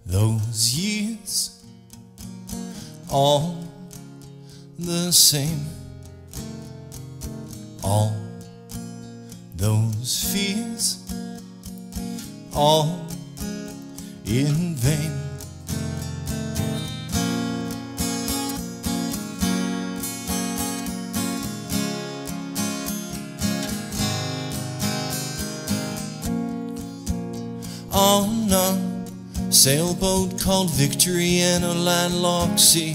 those years, all the same. All those fears, all in vain. On a sailboat called Victory in a landlocked sea,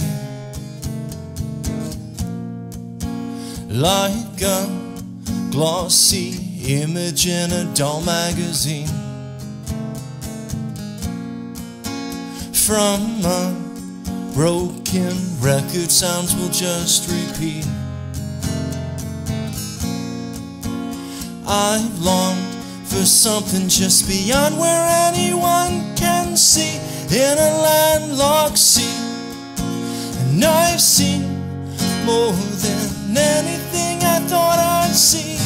like a glossy image in a dull magazine, from a broken record sounds will just repeat. I've longed for something just beyond where anyone can see, in a landlocked sea. And I've seen more than anything I thought I'd see.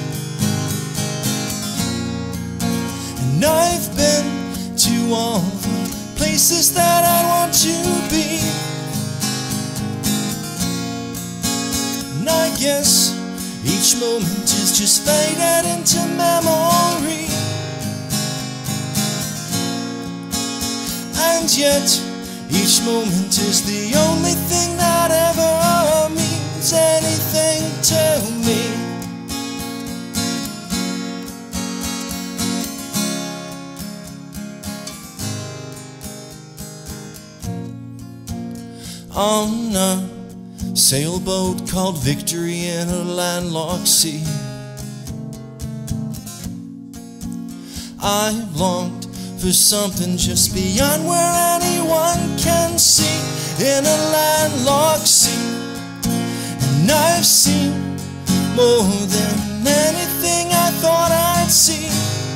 And I've been to all the places that I want to be. And I guess each moment is just faded into memory. And yet each moment is the only thing that ever means anything to me. On a sailboat called Victory in a landlocked sea, I've longed for something just beyond where anyone can see, in a landlocked sea. And I've seen more than anything I thought I'd see.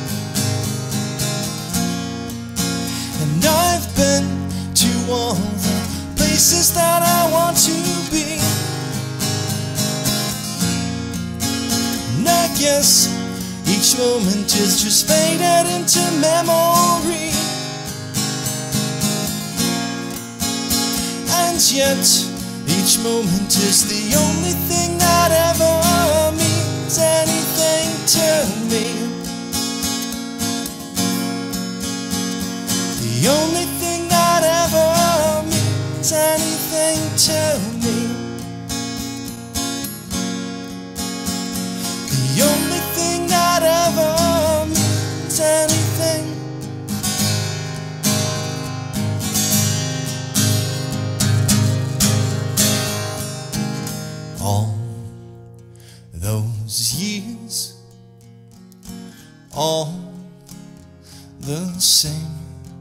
And I've been to all the places that I want to be. And I guess each moment is just faded into memory. And yet each moment is the only thing that ever means anything to me. The only thing that ever means anything to me. The only thing that ever means anything. All those years, all the same.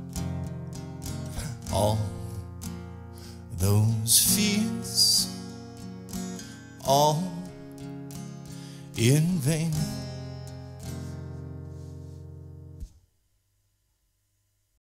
All those fears, all in vain.